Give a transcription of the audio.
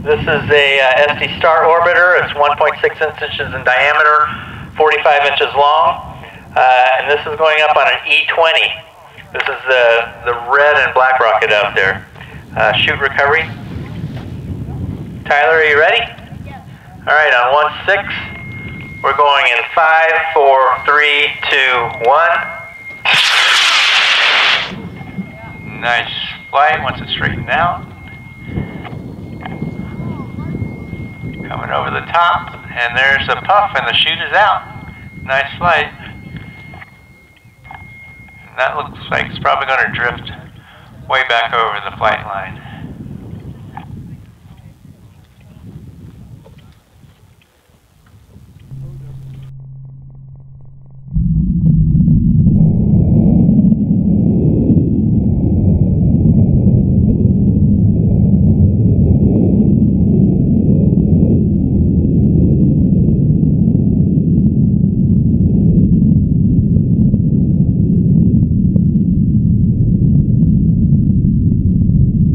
This is a SD Star Orbiter. It's 1.6 inches in diameter, 45 inches long, and this is going up on an E20. This is the red and black rocket out there. Chute recovery. Tyler, are you ready? Yes. All right, on 1-6, we're going in 5, 4, 3, 2, 1. Nice flight once it's straightened out. Coming over the top, and there's a puff, and the chute is out. Nice flight. And that looks like it's probably going to drift way back over the flight line.